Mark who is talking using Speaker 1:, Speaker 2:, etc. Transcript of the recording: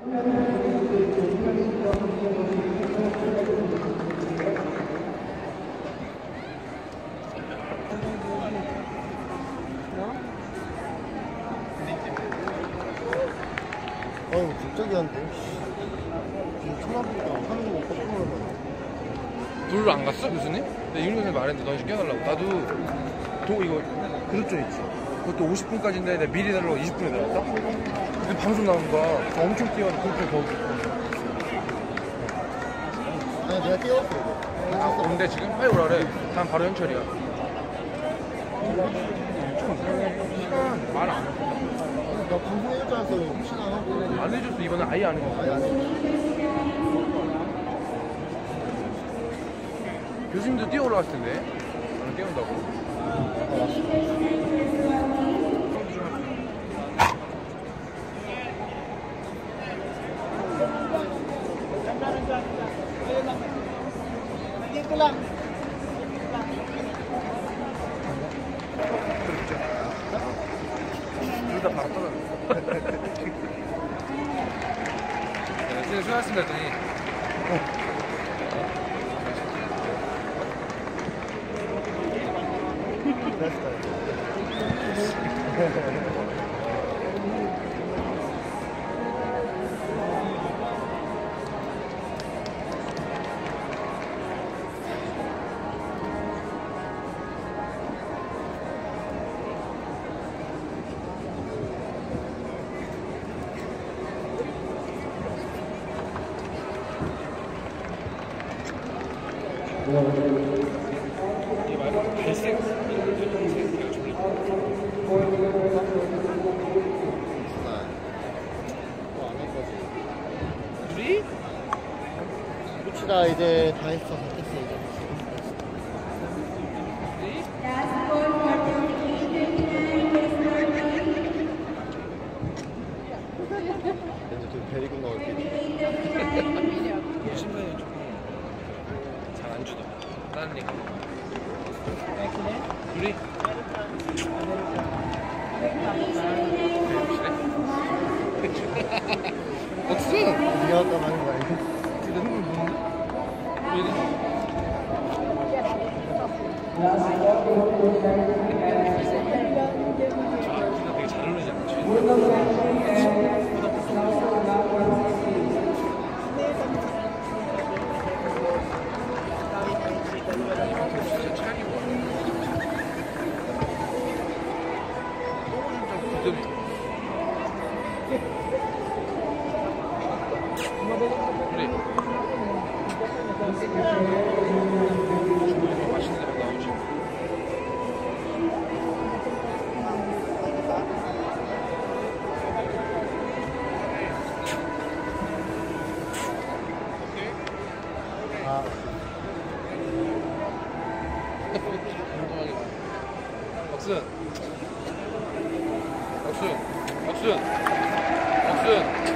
Speaker 1: 어우 갑자기 한데 지금 천안보다 하는 거 먹고 싶어요.
Speaker 2: 불 안 갔어 교수님? 근데 윤교수님 말했는데 너 지금 깨달라고. 나도 이거 그릇조 있지, 그것도 50분까지인데 내가 미리 달라고 20분에 달았다? 근데 방송 나오는 거야. 엄청 뛰어가지고 그렇게 더
Speaker 1: 아니 내가 깨웠어 이거.
Speaker 2: 근데 지금 빨리 오라 그래. 다음 바로 현철이야. 시간 말 안 해.
Speaker 1: 나 방송해줄 줄 알았어. 혹시나 하고
Speaker 2: 안 해줬어. 이번엔 아예 안 해줬어.
Speaker 1: 아니 안 해.
Speaker 2: 교수님도 뛰어 올라갔을 텐데. 나는 깨운다고.
Speaker 1: Dito lang.
Speaker 2: 둘 다 바로 떨어졌어. 진짜 수고하셨습니다 했더니 이 말은 갈색, 분홍색, 둘이?
Speaker 1: 끝이다. 이제 다 했어. 다 했어 이제. 왠지 좀 데리고 나올게.
Speaker 2: 신발이 조금 잘 안 주더라. 다른 얘기. 둘이? 없어!
Speaker 1: 네가 아까 말한 거 아니야?
Speaker 2: 근데 흥분 보는데? 왜 기가 되게 잘 어울리지 않지? 진짜 차이 와. 너무 진짜 그래. 주문이 맛있는 데가 나오지.
Speaker 1: 아.
Speaker 2: 박순 박순 박순 박순